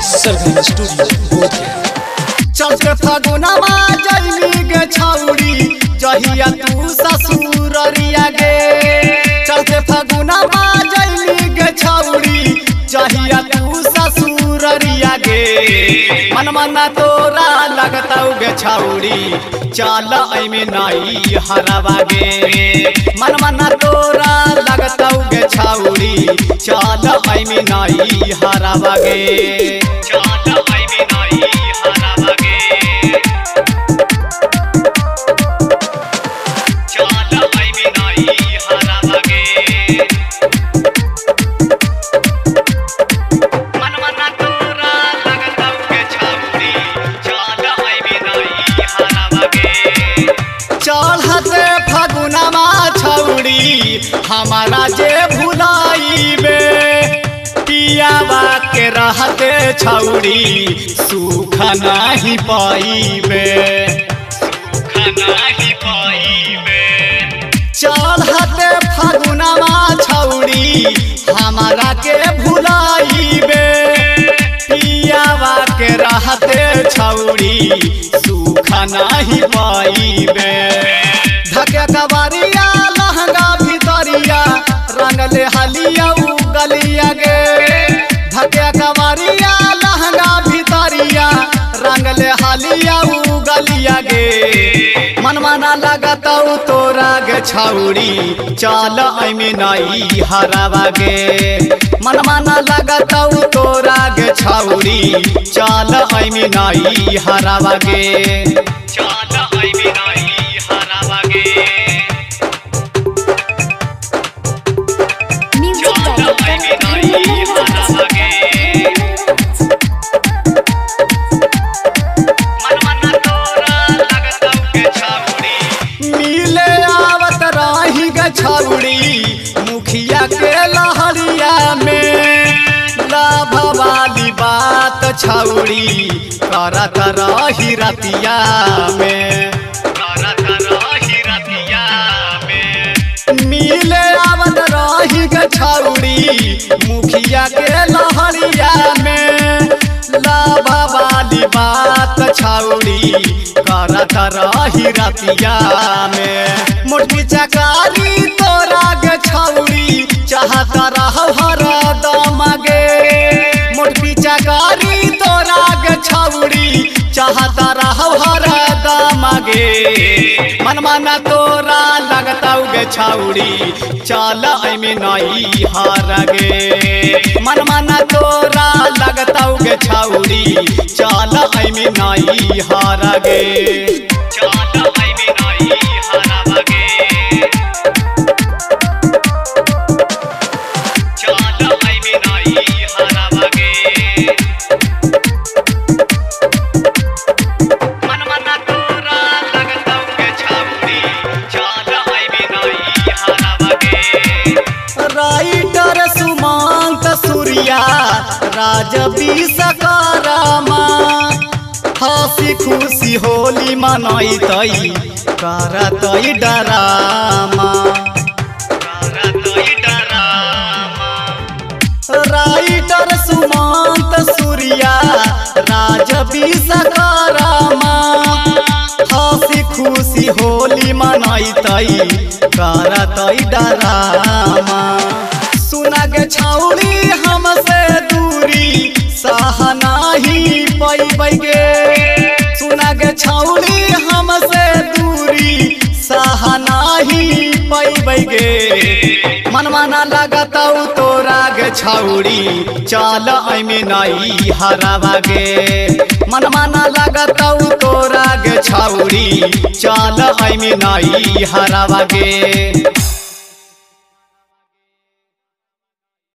सरगम studio. चल के फगुनमा जइली गे छौड़ी जहिया तू ससुररिया गे। चल के फगुनमा जइली गे छौड़ी जहिया तू ससुररिया गे। मन मना तोरा लगतौ गे छौड़ी चल ऐमे नाई हरवा गे। मन मना तोरा लगतौ गे छौड़ी चल ऐमे नाई हरवा गे। चल ऐमे नाई हरवा गे। चढ़ते फगुनमा छौड़ी हमारा जे भुलाइबे। पियावा के रहते छौड़ी सुख नहीं पाइबे। चढ़ते फगुनमा छौड़ी हमारा के भुलाइबे। पियावा के रहते छौड़ी सुख नहीं पाइबे। धके कबारिया लहंगा भितरिया रंगले हलिया गलिया गे। धके कबारिया लहंगा भितरिया रंगले हलिया गलिया गे। मन मना लगतौ तोरा गे छौड़ी चल ऐमे नाई हरवा गे। मन मना लगतौ तोरा गे छौड़ी चल ऐमे नाई हरवा गे। चल ऐमे नाई हरवा गे। छौड़ी मुखिया के लहरिया में लाभ वाली बात छौड़ी करत रही रतिया में। मिले आवत रही गे छौड़ी मुखिया के लहरिया में लाभ वाली बात छौड़ी करत रही रतिया में। मोटकी चकारी तोरा गे छौड़ी चाहता रहो हरदम गे। मोटकी चकारी तोरा गे छौड़ी चाहता रहो हरदम गे। मन मना तोरा लगतौ गे छौड़ी चल ऐमे नाई हर गे। मन मना तोरा लगतौ गे छौड़ी चल ऐमे नाई हर गे। चल ऐमे नाई हरवा गे। चल ऐमे नाई हरवा गे। मन मना तोरा लगतौ गे छौड़ी चल ऐमे नाई हरवा गे। राइटर सुमंत सूर्या राज विश्वकर्मा हंसी खुशी होली मनैतै करतै डरामा। राइटर सुमंत सूर्या राज विश्वकर्मा हंसी खुशी होली मनैतै करतै डरामा। सुना गे छौड़ी हमसे दूरी सह नहीं पैबै गे। सुना गे छौड़ी हमसे दूरी सह नहीं पैबै गे। मन मना लगतौ तोरा गे छौड़ी चल ऐमे नाई हरवा गे। मन मना लगतौ तोरा गे छौड़ी चल ऐमे नाई हरवा गे।